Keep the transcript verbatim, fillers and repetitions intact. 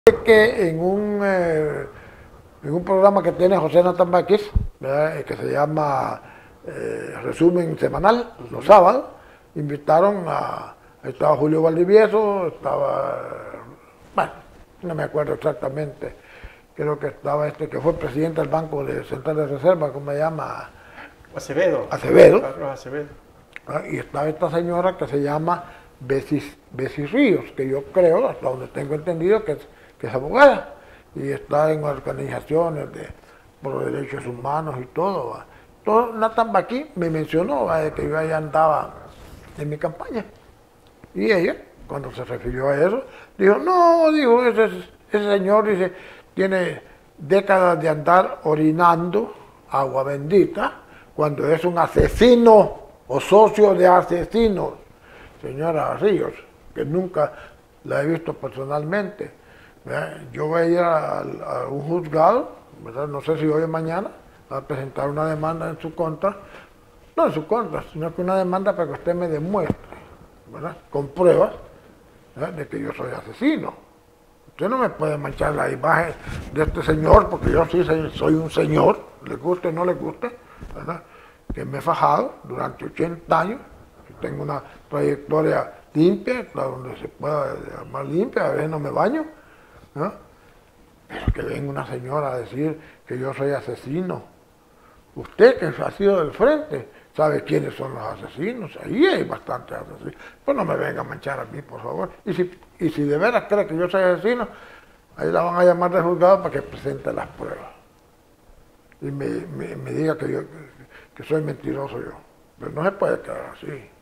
Que en un, eh, en un programa que tiene José Natán Vázquez, ¿verdad?, que se llama eh, Resumen Semanal, los sábados, invitaron a, estaba Julio Valdivieso, estaba, bueno, no me acuerdo exactamente, creo que estaba este que fue presidente del Banco de Central de Reserva, ¿cómo se llama? Acevedo. Acevedo. Carlos Acevedo. ¿verdad? Y estaba esta señora que se llama Besis, Besis Ríos, que yo creo, hasta donde tengo entendido, que es que es abogada y está en organizaciones de, por los derechos humanos y todo. ¿va? Todo Natán Vázquez me mencionó ¿va? de que yo ahí andaba en mi campaña. Y ella, cuando se refirió a eso, dijo, no, dijo, ese, ese señor dice, tiene décadas de andar orinando agua bendita cuando es un asesino o socio de asesinos. Señora Ríos, que nunca la he visto personalmente. ¿verdad? Yo voy a ir a, a un juzgado, ¿verdad? No sé si hoy o mañana, a presentar una demanda en su contra, no en su contra, sino que una demanda para que usted me demuestre, ¿verdad? Con pruebas, ¿verdad?, de que yo soy asesino. Usted no me puede manchar la imagen de este señor, porque yo sí soy un señor, le guste o no le guste, ¿verdad?, que me he fajado durante ochenta años, tengo una trayectoria limpia, donde se pueda llamar limpia, a veces no me baño, ¿no? Pero que venga una señora a decir que yo soy asesino. Usted que ha sido del frente sabe quiénes son los asesinos. Ahí hay bastantes asesinos. Pues no me venga a manchar a mí, por favor. Y si, y si de veras cree que yo soy asesino, ahí la van a llamar de juzgado para que presente las pruebas. Y me, me, me diga que, yo, que soy mentiroso yo. Pero no se puede quedar así.